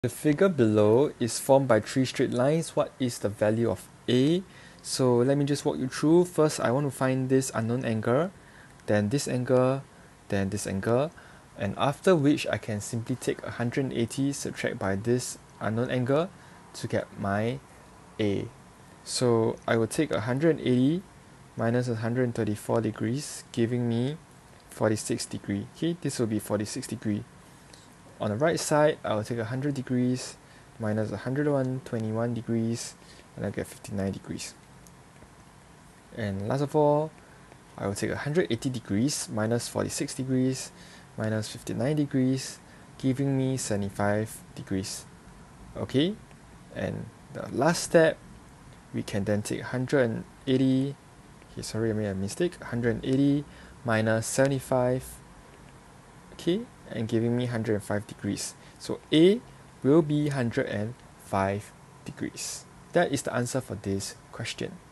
The figure below is formed by three straight lines. What is the value of A? So let me just walk you through. First, I want to find this unknown angle, then this angle, then this angle, and after which I can simply take 180 subtract by this unknown angle to get my A. So I will take 180 minus 134 degrees, giving me 46 degree. Okay, this will be 46 degree. On the right side, I will take 100 degrees minus 121 degrees, and I'll get 59 degrees. And last of all, I will take 180 degrees minus 46 degrees minus 59 degrees, giving me 75 degrees. Okay, and the last step, we can then take 180, okay, sorry, I made a mistake, 180 minus 75, okay, and giving me 105 degrees. So A will be 105 degrees. That is the answer for this question.